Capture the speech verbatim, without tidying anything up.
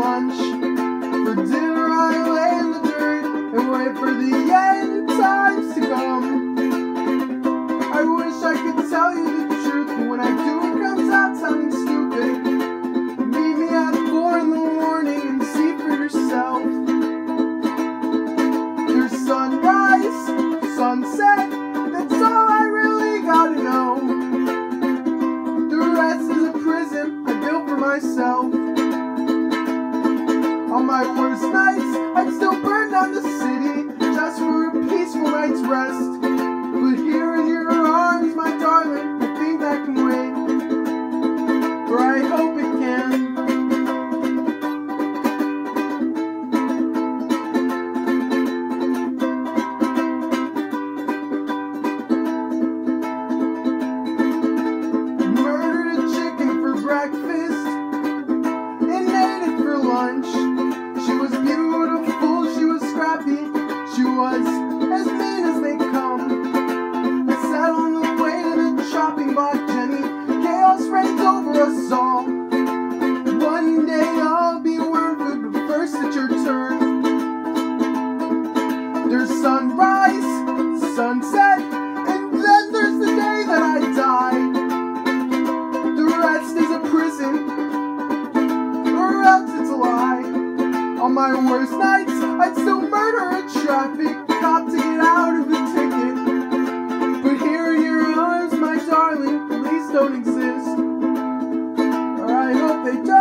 lunch. For dinner I lay in the dirt and wait for the end times to come. I wish I could tell you the truth, but when I do it comes out sounding stupid. Meet me at four in the morning and see for yourself. There's sunrise, sunset, that's all I really gotta know. The rest is a prison I built for myself. On my worst nights, I'd still burn down the city just for a peaceful night's rest. But here in your arms, my darling, I think that can wait, or I hope it can. Murdered a chicken for breakfast and ate it for lunch. She was beautiful, she was scrappy, she was as mean as they come. I sat on the way to the chopping block, Jenny, chaos reigns over us all. One day I'll be wormwood, but first it's your turn. There's sunrise, sunset, and then there's the day that I die. The rest is a prison, or else it's a lie. On my worst nights, I'd still murder a traffic cop to get out of a ticket. But here in your arms, my darling, police don't exist, or I hope they don't.